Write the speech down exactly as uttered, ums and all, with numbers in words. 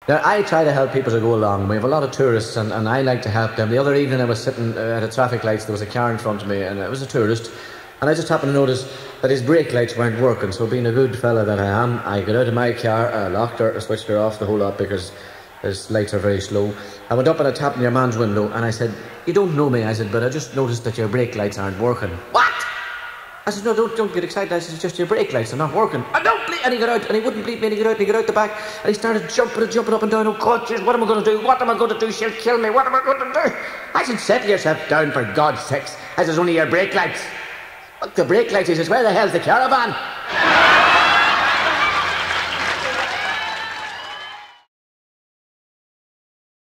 Now, I try to help people to go along. We have a lot of tourists, and, and I like to help them. The other evening I was sitting uh, at a traffic lights, there was a car in front of me, and it was a tourist, and I just happened to notice that his brake lights weren't working. So being a good fella that I am, I got out of my car, I locked her, I switched her off the whole lot because his lights are very slow. I went up and I tapped on your man's window, and I said, "You don't know me," I said, "but I just noticed that your brake lights aren't working." "What?" I said, "No, don't, don't get excited." I said, "It's just your brake lights are not working." "I don't bleed." And he got out, and he wouldn't bleed me, and he got out, and he got out the back, and he started jumping and jumping up and down. "Oh God, geez, what am I going to do? What am I going to do? She'll kill me. What am I going to do?" I said, "Settle yourself down, for God's sakes." I said, "It's only your brake lights." "What, the brake lights?" He says, "Where the hell's the caravan?"